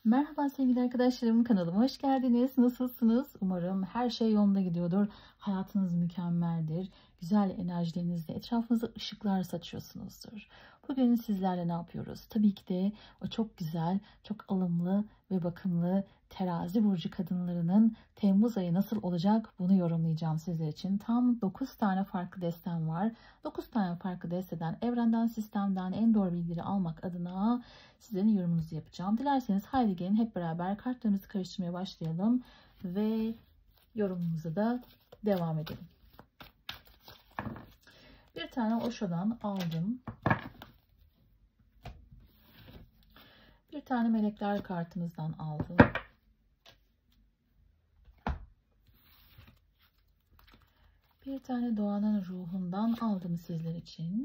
Merhaba sevgili arkadaşlarım, kanalıma hoş geldiniz. Nasılsınız? Umarım her şey yolunda gidiyordur. Hayatınız mükemmeldir. Güzel enerjilerinizle etrafınıza ışıklar saçıyorsunuzdur. Bugün sizlerle ne yapıyoruz? Tabii ki de o çok güzel, çok alımlı ve bakımlı terazi burcu kadınlarının Temmuz ayı nasıl olacak bunu yorumlayacağım sizler için. Tam 9 tane farklı destem var. 9 tane farklı desteden, evrenden, sistemden en doğru bilgileri almak adına sizlerin yorumunuzu yapacağım. Dilerseniz haydi gelin hep beraber kartlarımızı karıştırmaya başlayalım ve yorumumuza da devam edelim. Bir tane Osho'dan aldım. Bir tane melekler kartımızdan aldım. Bir tane doğanın ruhundan aldım sizler için.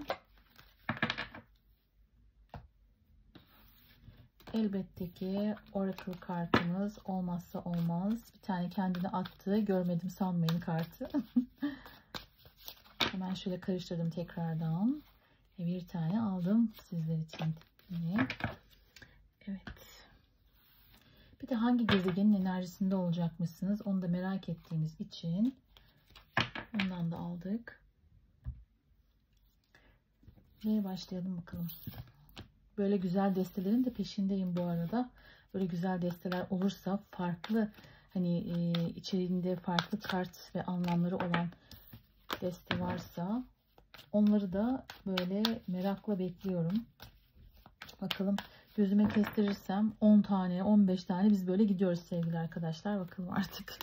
Elbette ki Oracle kartımız olmazsa olmaz. Bir tane kendini attı. Görmedim sanmayın kartı. Hemen şöyle karıştırdım tekrardan. Bir tane aldım sizler için yine. Evet. Bir de hangi gezegenin enerjisinde olacakmışsınız? Onu da merak ettiğimiz için ondan da aldık. Ve başlayalım bakalım. Böyle güzel destelerin de peşindeyim bu arada. Böyle güzel desteler olursa farklı hani içeriğinde farklı kart ve anlamları olan deste varsa onları da böyle merakla bekliyorum. Bakalım gözüme kestirirsem 10 tane 15 tane biz böyle gidiyoruz sevgili arkadaşlar. Bakalım artık.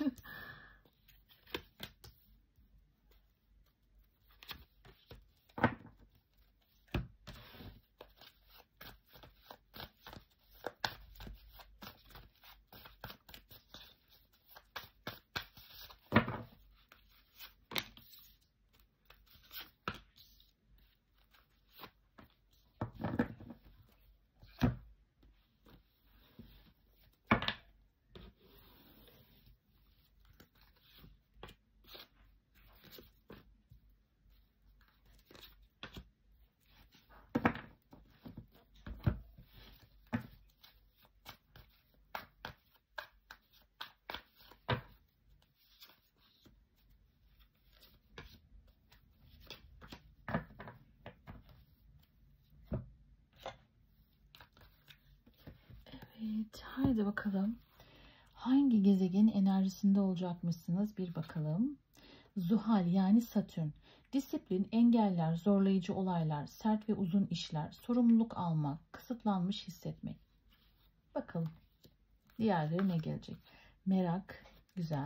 Evet, haydi bakalım. Hangi gezegenin enerjisinde olacakmışsınız bir bakalım. Zuhal yani Satürn. Disiplin, engeller, zorlayıcı olaylar, sert ve uzun işler, sorumluluk almak, kısıtlanmış hissetmek. Bakalım. Diğerleri ne gelecek? Merak, güzel.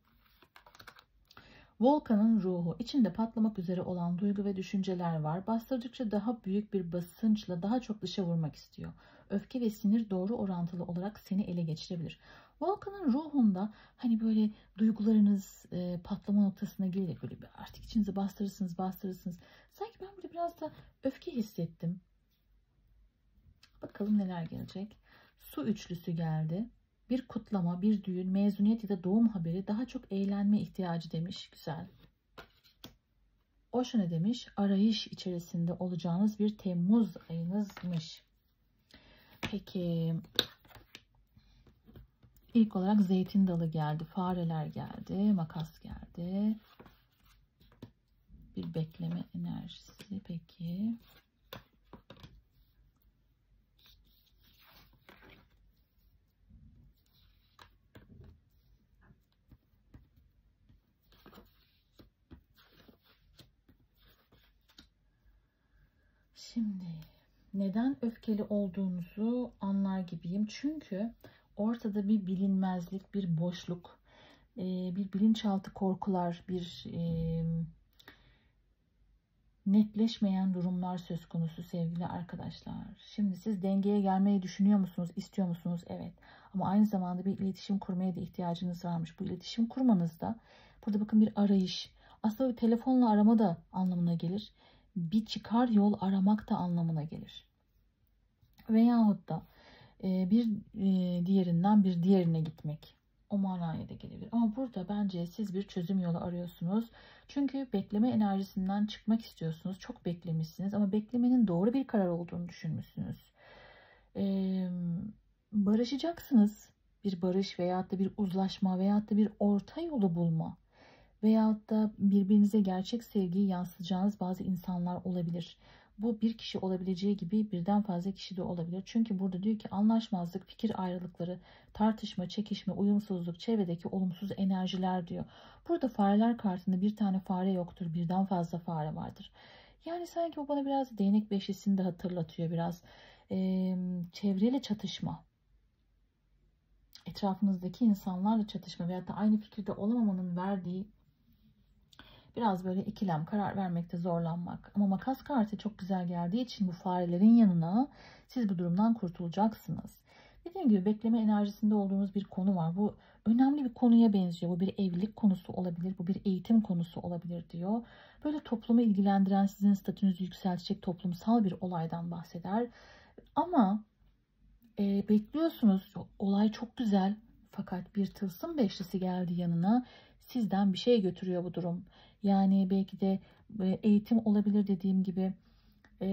Volkanın ruhu. İçinde patlamak üzere olan duygu ve düşünceler var. Bastırdıkça daha büyük bir basınçla daha çok dışa vurmak istiyor. Öfke ve sinir doğru orantılı olarak seni ele geçirebilir. Volkanın ruhunda hani böyle duygularınız patlama noktasına gelir. Böyle bir artık içinize bastırırsınız. Sanki ben burada biraz da öfke hissettim. Bakalım neler gelecek. Su üçlüsü geldi. Bir kutlama, bir düğün, mezuniyet ya da doğum haberi, daha çok eğlenme ihtiyacı demiş. Güzel. Osho ne demiş? Arayış içerisinde olacağınız bir Temmuz ayınızmış. Peki. İlk olarak zeytin dalı geldi. Fareler geldi. Makas geldi. Bir bekleme enerjisi. Peki. Şimdi neden öfkeli olduğunuzu anlar gibiyim. Çünkü ortada bir bilinmezlik, bir boşluk, bir bilinçaltı korkular, bir netleşmeyen durumlar söz konusu sevgili arkadaşlar. Şimdi siz dengeye gelmeyi düşünüyor musunuz, istiyor musunuz? Evet. Ama aynı zamanda bir iletişim kurmaya da ihtiyacınız varmış. Bu iletişim kurmanızda burada bakın bir arayış. Aslında bir telefonla arama da anlamına gelir. Bir çıkar yol aramak da anlamına gelir. Veyahut da bir diğerinden bir diğerine gitmek. O manaya da gelebilir. Ama burada bence siz bir çözüm yolu arıyorsunuz. Çünkü bekleme enerjisinden çıkmak istiyorsunuz. Çok beklemişsiniz ama beklemenin doğru bir karar olduğunu düşünmüşsünüz. barışacaksınız. Bir barış veyahut da bir uzlaşma veyahut da bir orta yolu bulma veyahut da birbirinize gerçek sevgiyi yansıtacağınız bazı insanlar olabilir. Bu bir kişi olabileceği gibi birden fazla kişi de olabilir. Çünkü burada diyor ki anlaşmazlık, fikir ayrılıkları, tartışma, çekişme, uyumsuzluk, çevredeki olumsuz enerjiler diyor. Burada fareler kartında bir tane fare yoktur, birden fazla fare vardır. Yani sanki bu bana biraz değnek beşlisini de hatırlatıyor, biraz çevreyle çatışma, etrafınızdaki insanlarla çatışma veyahut da aynı fikirde olamamanın verdiği biraz böyle ikilem, karar vermekte zorlanmak. Ama makas kartı çok güzel geldiği için bu farelerin yanına siz bu durumdan kurtulacaksınız. Dediğim gibi bekleme enerjisinde olduğunuz bir konu var. Bu önemli bir konuya benziyor. Bu bir evlilik konusu olabilir, bu bir eğitim konusu olabilir diyor. Böyle toplumu ilgilendiren, sizin statünüzü yükseltecek toplumsal bir olaydan bahseder. Ama bekliyorsunuz, olay çok güzel fakat bir tılsım beşlisi geldi yanına, sizden bir şey götürüyor bu durum. Yani belki de eğitim olabilir dediğim gibi. E,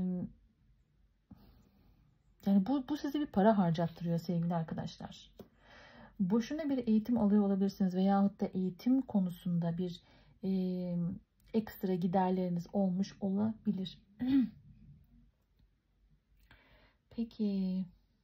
Yani bu size bir para harcattırıyor sevgili arkadaşlar. Boşuna bir eğitim alıyor olabilirsiniz veyahut da eğitim konusunda bir e, ekstra giderleriniz olmuş olabilir. Peki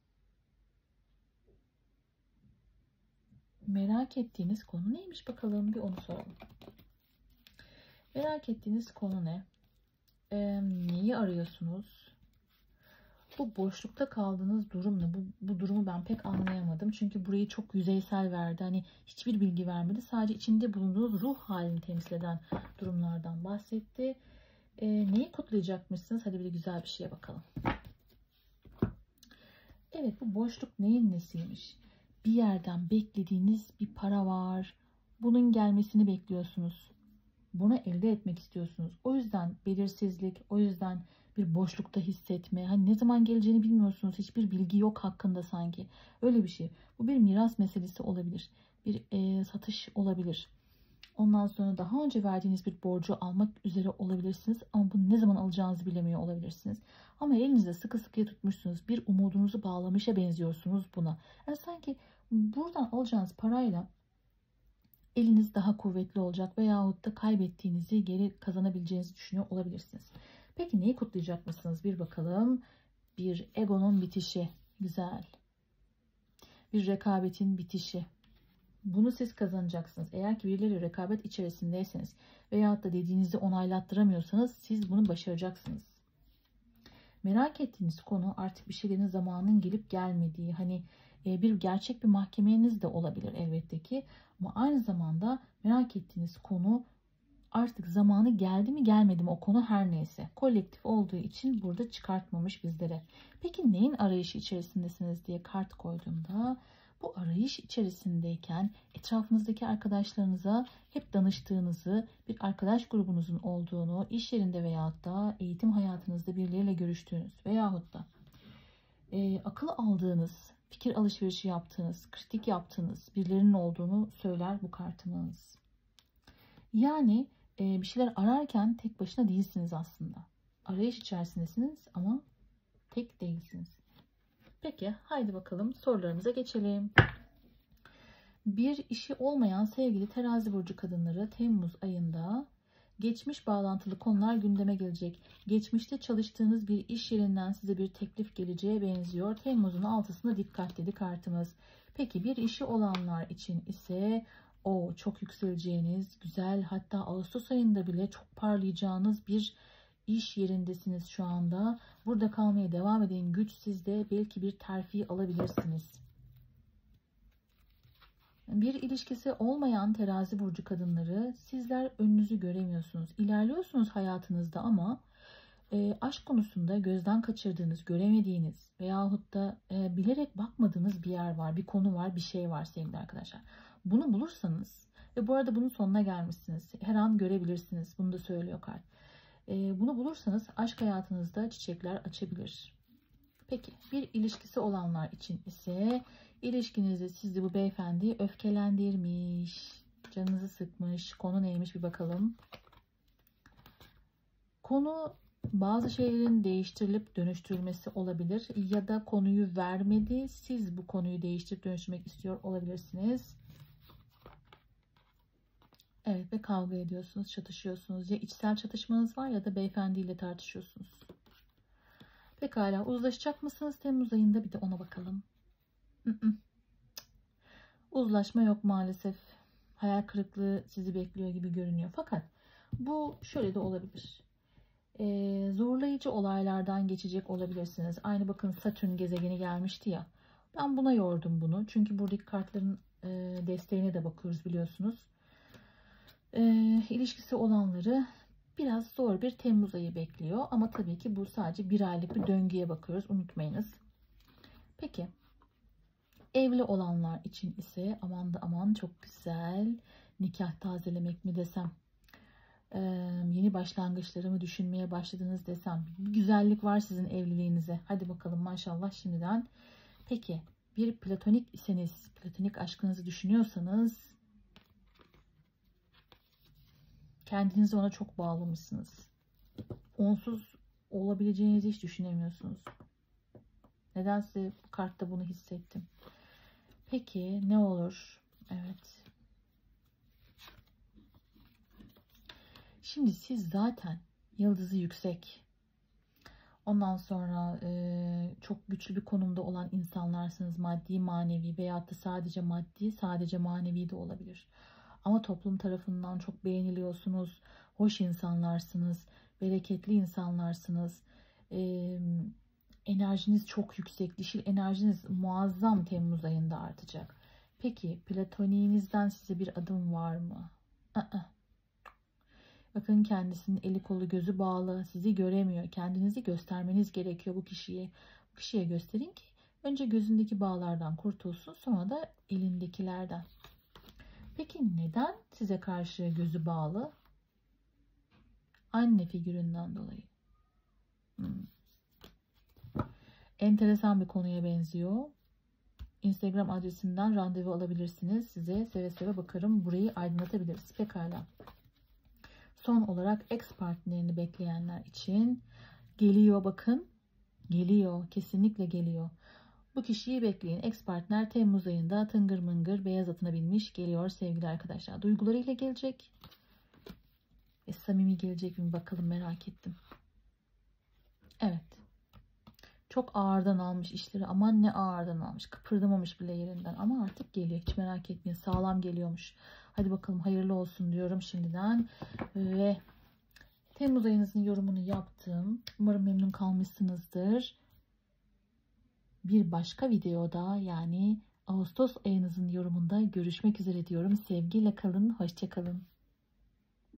merak ettiğiniz konu neymiş bakalım, bir onu soralım. Merak ettiğiniz konu ne? Neyi arıyorsunuz? Bu boşlukta kaldığınız durum ne? Bu durumu ben pek anlayamadım. Çünkü burayı çok yüzeysel verdi. Hani hiçbir bilgi vermedi. Sadece içinde bulunduğunuz ruh halini temsil eden durumlardan bahsetti. Neyi kutlayacakmışsınız? Hadi bir de güzel bir şeye bakalım. Evet, bu boşluk neyin nesiymiş? Bir yerden beklediğiniz bir para var. Bunun gelmesini bekliyorsunuz. Bunu elde etmek istiyorsunuz. O yüzden belirsizlik, o yüzden bir boşlukta hissetme. Hani ne zaman geleceğini bilmiyorsunuz. Hiçbir bilgi yok hakkında sanki. Öyle bir şey. Bu bir miras meselesi olabilir. Bir satış olabilir. Ondan sonra daha önce verdiğiniz bir borcu almak üzere olabilirsiniz. Ama bunu ne zaman alacağınızı bilemiyor olabilirsiniz. Ama elinizde sıkı sıkıya tutmuşsunuz. Bir umudunuzu bağlamışa benziyorsunuz buna. Yani sanki buradan alacağınız parayla eliniz daha kuvvetli olacak veyahut da kaybettiğinizi geri kazanabileceğinizi düşünüyor olabilirsiniz. Peki neyi kutlayacak mısınız? Bir bakalım. Bir egonun bitişi. Güzel. Bir rekabetin bitişi. Bunu siz kazanacaksınız. Eğer ki birileriyle rekabet içerisindeyseniz veyahut da dediğinizi onaylattıramıyorsanız siz bunu başaracaksınız. Merak ettiğiniz konu artık bir şeylerin zamanının gelip gelmediği, hani bir gerçek bir mahkemeniz de olabilir elbette ki, ama aynı zamanda merak ettiğiniz konu artık zamanı geldi mi gelmedi mi, o konu her neyse kolektif olduğu için burada çıkartmamış bizlere. Peki neyin arayışı içerisindesiniz diye kart koyduğumda, bu arayış içerisindeyken etrafınızdaki arkadaşlarınıza hep danıştığınızı, bir arkadaş grubunuzun olduğunu, iş yerinde veyahut da eğitim hayatınızda birileriyle görüştüğünüz veyahut da akıl aldığınız, fikir alışverişi yaptığınız, kritik yaptığınız birilerinin olduğunu söyler bu kartımız. Yani bir şeyler ararken tek başına değilsiniz aslında. Arayış içerisindesiniz ama tek değilsiniz. Peki haydi bakalım sorularımıza geçelim. Bir işi olmayan sevgili terazi burcu kadınları, Temmuz ayında geçmiş bağlantılı konular gündeme gelecek. Geçmişte çalıştığınız bir iş yerinden size bir teklif geleceğe benziyor. Temmuz'un 6'sında dikkat dedi kartımız. Peki bir işi olanlar için ise o çok yükseleceğiniz, güzel, hatta Ağustos ayında bile çok parlayacağınız bir iş yerindesiniz şu anda. Burada kalmaya devam edin. Güç sizde. Belki bir terfi alabilirsiniz. Bir ilişkisi olmayan terazi burcu kadınları, sizler önünüzü göremiyorsunuz. İlerliyorsunuz hayatınızda ama aşk konusunda gözden kaçırdığınız, göremediğiniz veyahut da bilerek bakmadığınız bir yer var, bir konu var, bir şey var sevgili arkadaşlar. Bunu bulursanız ve bu arada bunun sonuna gelmişsiniz. Her an görebilirsiniz. Bunu da söylüyor kart. Bunu bulursanız aşk hayatınızda çiçekler açabilir. Peki bir ilişkisi olanlar için ise ilişkinizde sizi bu beyefendi öfkelendirmiş, canınızı sıkmış. Konu neymiş bir bakalım. Konu Bazı şeylerin değiştirilip dönüştürülmesi olabilir ya da konuyu vermedi. Siz bu konuyu değiştirip dönüştürmek istiyor olabilirsiniz. Evet ve kavga ediyorsunuz, çatışıyorsunuz. Ya içsel çatışmanız var ya da beyefendiyle tartışıyorsunuz. Pekala, uzlaşacak mısınız Temmuz ayında? Bir de ona bakalım. Uzlaşma yok maalesef. Hayal kırıklığı sizi bekliyor gibi görünüyor. Fakat bu şöyle de olabilir. Zorlayıcı olaylardan geçecek olabilirsiniz. Aynı bakın Satürn gezegeni gelmişti ya. Ben buna yordum bunu. Çünkü buradaki kartların desteğine de bakıyoruz biliyorsunuz. İlişkisi olanları biraz zor bir Temmuz ayı bekliyor. Ama tabii ki bu sadece bir aylık bir döngüye bakıyoruz. Unutmayınız. Peki. Evli olanlar için ise aman da aman çok güzel. Nikah tazelemek mi desem. Yeni başlangıçlarımı düşünmeye başladınız desem. Bir güzellik var sizin evliliğinize. Hadi bakalım maşallah şimdiden. Peki bir platonik iseniz, platonik aşkınızı düşünüyorsanız kendinizi ona çok bağlamışsınız. Onsuz olabileceğinizi hiç düşünemiyorsunuz. Nedense bu kartta bunu hissettim. Peki ne olur? Evet. Şimdi siz zaten yıldızı yüksek. Ondan sonra çok güçlü bir konumda olan insanlarsınız. Maddi, manevi veyahut da sadece maddi, sadece manevi de olabilir. Ama toplum tarafından çok beğeniliyorsunuz. Hoş insanlarsınız. Bereketli insanlarsınız. Enerjiniz çok yüksek. Dişil enerjiniz muazzam Temmuz ayında artacak. Peki platoniğinizden size bir adım var mı? Bakın kendisinin eli kolu gözü bağlı. Sizi göremiyor. Kendinizi göstermeniz gerekiyor bu kişiye. Bu kişiye gösterin ki önce gözündeki bağlardan kurtulsun. Sonra da elindekilerden. Peki neden size karşı gözü bağlı? Anne figüründen dolayı. Enteresan bir konuya benziyor. Instagram adresinden randevu alabilirsiniz. Size seve seve bakarım. Burayı aydınlatabiliriz. Pekala. Son olarak ex partnerini bekleyenler için geliyor bakın. Geliyor. Kesinlikle geliyor. Bu kişiyi bekleyin. Ex partner Temmuz ayında tıngır mıngır beyaz atına binmiş geliyor sevgili arkadaşlar. Duygularıyla gelecek. Samimi gelecek mi bakalım merak ettim. Evet. Çok ağırdan almış işleri. Aman ne ağırdan almış. Kıpırdamamış bile yerinden. Ama artık geliyor. Hiç merak etmeyin. Sağlam geliyormuş. Hadi bakalım hayırlı olsun diyorum şimdiden. Ve Temmuz ayınızın yorumunu yaptım. Umarım memnun kalmışsınızdır. Bir başka videoda yani Ağustos ayınızın yorumunda görüşmek üzere diyorum. Sevgiyle kalın. Hoşça kalın.